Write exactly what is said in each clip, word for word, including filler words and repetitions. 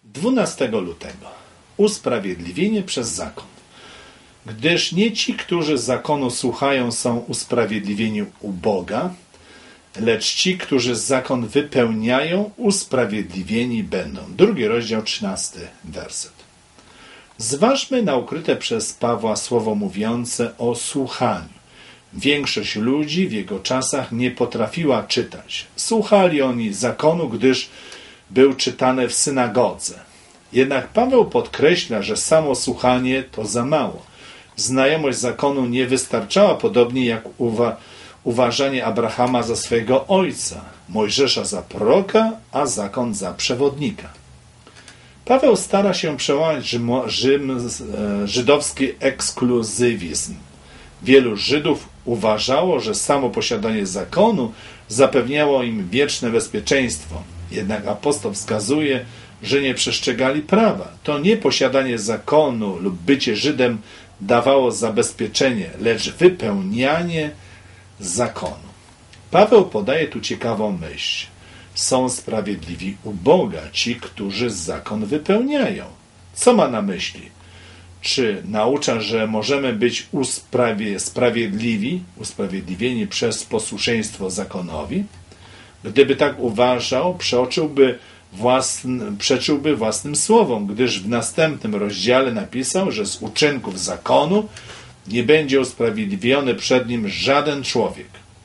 dwunastego lutego. Usprawiedliwienie przez zakon. Gdyż nie ci, którzy zakonu słuchają, są usprawiedliwieni u Boga, lecz ci, którzy zakon wypełniają, usprawiedliwieni będą. Drugi rozdział, trzynasty werset. Zważmy na ukryte przez Pawła słowo mówiące o słuchaniu. Większość ludzi w jego czasach nie potrafiła czytać. Słuchali oni zakonu, gdyż był czytany w synagodze. Jednak Paweł podkreśla, że samo słuchanie to za mało. Znajomość zakonu nie wystarczała, podobnie jak uwa- uważanie Abrahama za swojego ojca, Mojżesza za proroka, a zakon za przewodnika. Paweł stara się przełamać Rzym, Rzym, żydowski ekskluzywizm. Wielu Żydów uważało, że samo posiadanie zakonu zapewniało im wieczne bezpieczeństwo. Jednak apostoł wskazuje, że nie przestrzegali prawa. To nie posiadanie zakonu lub bycie Żydem dawało zabezpieczenie, lecz wypełnianie zakonu. Paweł podaje tu ciekawą myśl. Są sprawiedliwi u Boga ci, którzy zakon wypełniają. Co ma na myśli? Czy naucza, że możemy być usprawie, sprawiedliwi, usprawiedliwieni przez posłuszeństwo zakonowi? Gdyby tak uważał, przeoczyłby własny, przeczyłby własnym słowom, gdyż w następnym rozdziale napisał, że z uczynków zakonu nie będzie usprawiedliwiony przed nim żaden człowiek.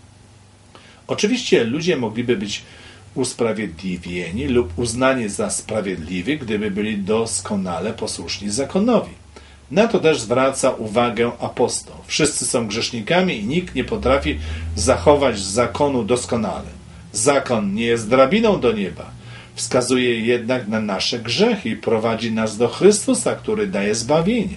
Oczywiście ludzie mogliby być usprawiedliwieni lub uznani za sprawiedliwych, gdyby byli doskonale posłuszni zakonowi. Na to też zwraca uwagę apostoł. Wszyscy są grzesznikami i nikt nie potrafi zachować zakonu doskonale. Zakon nie jest drabiną do nieba. Wskazuje jednak na nasze grzechy i prowadzi nas do Chrystusa, który daje zbawienie.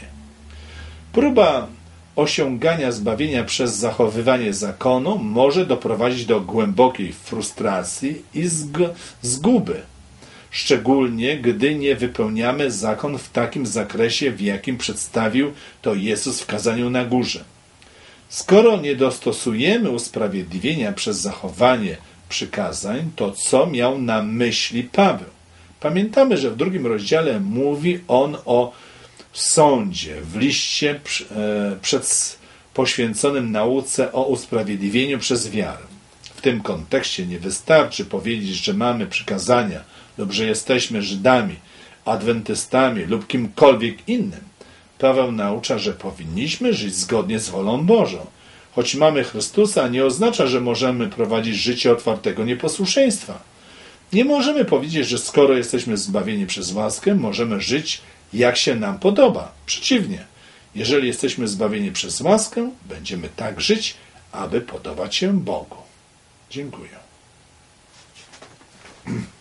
Próba osiągania zbawienia przez zachowywanie zakonu może doprowadzić do głębokiej frustracji i zguby, szczególnie gdy nie wypełniamy zakon w takim zakresie, w jakim przedstawił to Jezus w kazaniu na górze. Skoro nie dostosujemy usprawiedliwienia przez zachowanie przykazań, to co miał na myśli Paweł? Pamiętamy, że w drugim rozdziale mówi on o sądzie w liście przed poświęconym nauce o usprawiedliwieniu przez wiarę. W tym kontekście nie wystarczy powiedzieć, że mamy przykazania lub że jesteśmy Żydami, adwentystami lub kimkolwiek innym. Paweł naucza, że powinniśmy żyć zgodnie z wolą Bożą. Choć mamy Chrystusa, nie oznacza, że możemy prowadzić życie otwartego nieposłuszeństwa. Nie możemy powiedzieć, że skoro jesteśmy zbawieni przez łaskę, możemy żyć jak się nam podoba. Przeciwnie, jeżeli jesteśmy zbawieni przez łaskę, będziemy tak żyć, aby podobać się Bogu. Dziękuję.